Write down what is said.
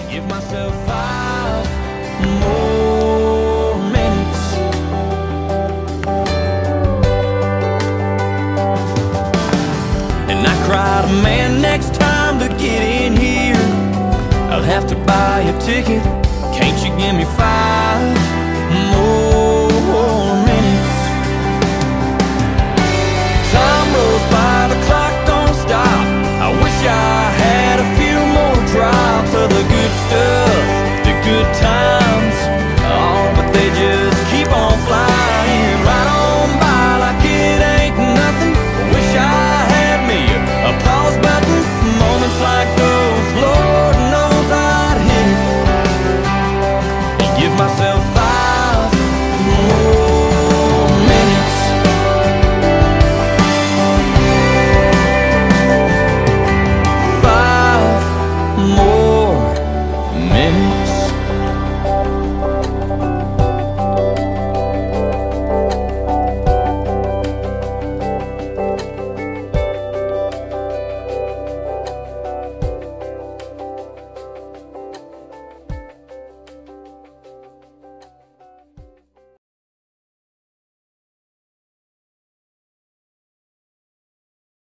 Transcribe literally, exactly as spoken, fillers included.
Give myself five more minutes. And I cried, man, next time to get in here I'll have to buy a ticket. Can't you give me five